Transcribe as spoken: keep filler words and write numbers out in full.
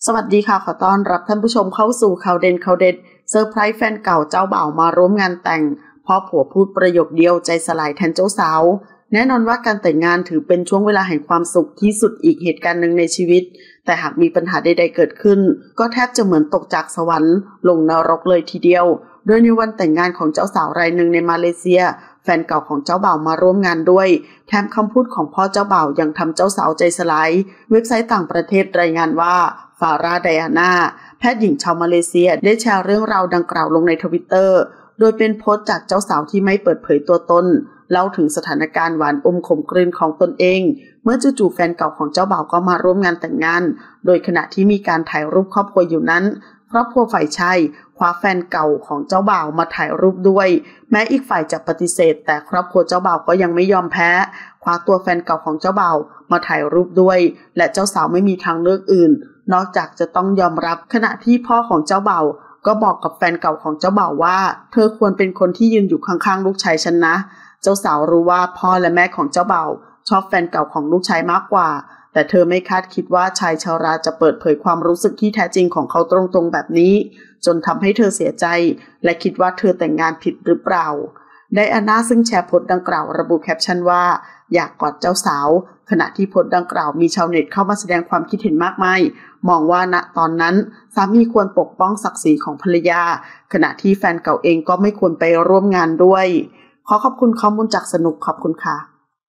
สวัสดีค่ะขอต้อนรับท่านผู้ชมเข้าสู่ข่าวเด่นข่าวเด็ดเซอร์ไพรส์แฟนเก่าเจ้าบ่าวมาร่วมงานแต่งพ่อผัวพูดประโยคเดียวใจสลายแทนเจ้าสาวแน่นอนว่าการแต่งงานถือเป็นช่วงเวลาแห่งความสุขที่สุดอีกเหตุการณ์หนึ่งในชีวิตแต่หากมีปัญหาใดๆเกิดขึ้นก็แทบจะเหมือนตกจากสวรรค์ลงนรกเลยทีเดียวโดยในวันแต่งงานของเจ้าสาวรายหนึ่งในมาเลเซียแฟนเก่าของเจ้าบ่าวมาร่วมงานด้วยแถมคำพูดของพ่อเจ้าบ่าวยังทำเจ้าสาวใจสลายเว็บไซต์ต่างประเทศรายงานว่าฟาราไดอาน่าแพทย์หญิงชาวมาเลเซียได้แชร์เรื่องราวดังกล่าวลงในทวิตเตอร์โดยเป็นโพสต์จากเจ้าสาวที่ไม่เปิดเผยตัวตนเล่าถึงสถานการณ์หวานอมขมกลืนของตนเองเมื่อจู่ๆแฟนเก่าของเจ้าบ่าวก็มาร่วมงานแต่งงานโดยขณะที่มีการถ่ายรูปครอบครัวอยู่นั้นครอบครัวฝ่ายชายคว้าแฟนเก่าของเจ้าบ่าวมาถ่ายรูปด้วยแม้อีกฝ่ายจะปฏิเสธแต่ครอบครัวเจ้าบ่าวก็ยังไม่ยอมแพ้คว้าตัวแฟนเก่าของเจ้าบ่าวมาถ่ายรูปด้วยและเจ้าสาวไม่มีทางเลือกอื่นนอกจากจะต้องยอมรับขณะที่พ่อของเจ้าบ่าวก็บอกกับแฟนเก่าของเจ้าบ่าวว่าเธอควรเป็นคนที่ยืนอยู่ข้างๆลูกชายฉันนะเจ้าสาวรู้ว่าพ่อและแม่ของเจ้าบ่าวชอบแฟนเก่าของลูกชายมากกว่าแต่เธอไม่คาดคิดว่าชายชราจะเปิดเผยความรู้สึกที่แท้จริงของเขาตรงๆแบบนี้จนทำให้เธอเสียใจและคิดว่าเธอแต่งงานผิดหรือเปล่าไดอาน่าซึ่งแชร์โพสต์ดังกล่าวระบุแคปชั่นว่าอยากกอดเจ้าสาวขณะที่โพสต์ดังกล่าวมีชาวเน็ตเข้ามาแสดงความคิดเห็นมากมายมองว่าณตอนนั้นสามีควรปกป้องศักดิ์ศรีของภรรยาขณะที่แฟนเก่าเองก็ไม่ควรไปร่วมงานด้วยขอขอบคุณข้อมูลจากสนุกขอบคุณค่ะ